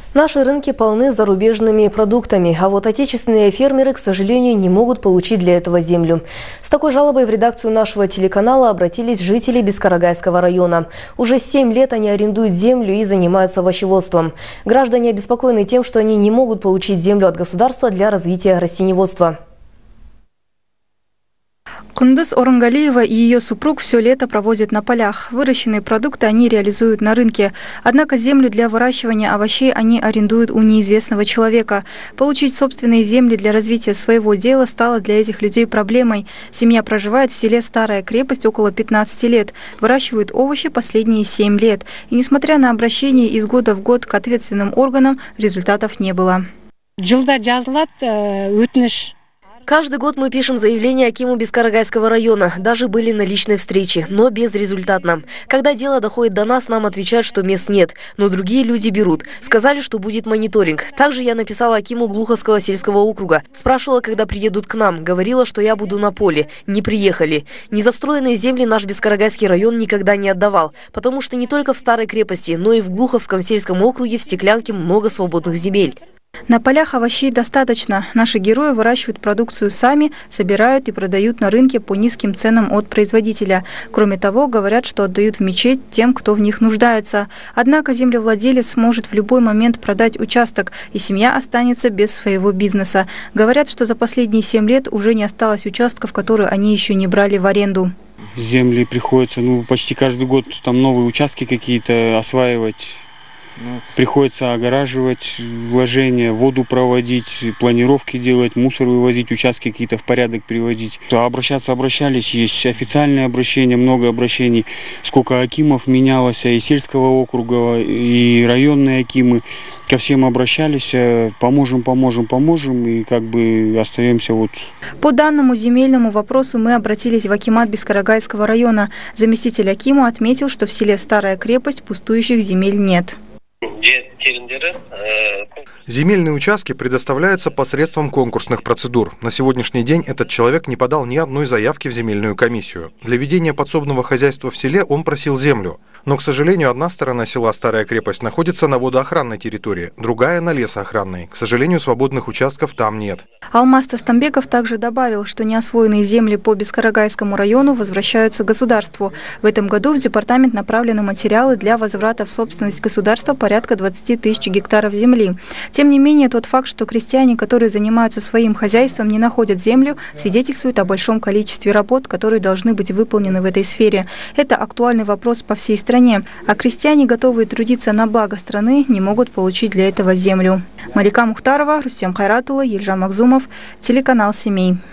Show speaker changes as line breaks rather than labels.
Наши рынки полны зарубежными продуктами, а вот отечественные фермеры, к сожалению, не могут получить для этого землю. С такой жалобой в редакцию нашего телеканала обратились жители Бескарагайского района. Уже 7 лет они арендуют землю и занимаются овощеводством. Граждане обеспокоены тем, что они не могут получить землю от государства для развития растениеводства.
Кундыз Орунгалиева и ее супруг все лето проводят на полях. Выращенные продукты они реализуют на рынке. Однако землю для выращивания овощей они арендуют у неизвестного человека. Получить собственные земли для развития своего дела стало для этих людей проблемой. Семья проживает в селе Старая Крепость около 15 лет. Выращивают овощи последние 7 лет. И несмотря на обращение из года в год к ответственным органам, результатов не было.
Каждый год мы пишем заявление акиму Бескарагайского района. Даже были на личной встрече, но безрезультатно. Когда дело доходит до нас, нам отвечают, что мест нет, но другие люди берут. Сказали, что будет мониторинг. Также я написала акиму Глуховского сельского округа. Спрашивала, когда приедут к нам. Говорила, что я буду на поле. Не приехали. Незастроенные земли наш Бескарагайский район никогда не отдавал, потому что не только в Старой Крепости, но и в Глуховском сельском округе в Стеклянке много свободных земель.
На полях овощей достаточно. Наши герои выращивают продукцию сами, собирают и продают на рынке по низким ценам от производителя. Кроме того, говорят, что отдают в мечеть тем, кто в них нуждается. Однако землевладелец может в любой момент продать участок, и семья останется без своего бизнеса. Говорят, что за последние 7 лет уже не осталось участков, которые они еще не брали в аренду.
Земли приходится почти каждый год там новые участки какие-то осваивать. Приходится огораживать вложения, воду проводить, планировки делать, мусор вывозить, участки какие-то в порядок приводить. Обращались, есть официальные обращения, много обращений. Сколько акимов менялось, и сельского округа, и районные акимы. Ко всем обращались, поможем, и как бы остаемся вот.
По данному земельному вопросу мы обратились в акимат Бескарагайского района. Заместитель акима отметил, что в селе Старая Крепость пустующих земель нет.
Земельные участки предоставляются посредством конкурсных процедур. На сегодняшний день этот человек не подал ни одной заявки в земельную комиссию. Для ведения подсобного хозяйства в селе он просил землю. Но, к сожалению, одна сторона села Старая Крепость находится на водоохранной территории, другая на лесоохранной. К сожалению, свободных участков там нет.
Алмаз Тастамбеков также добавил, что неосвоенные земли по Бескарагайскому району возвращаются государству. В этом году в департамент направлены материалы для возврата в собственность государства порядка 20 тысяч гектаров земли. Тем не менее, тот факт, что крестьяне, которые занимаются своим хозяйством, не находят землю, свидетельствует о большом количестве работ, которые должны быть выполнены в этой сфере. Это актуальный вопрос по всей стране. А крестьяне, готовые трудиться на благо страны, не могут получить для этого землю. Малика Мухтарова, Рустем Хайратулла, Ельжан Макзумов, телеканал «Семей».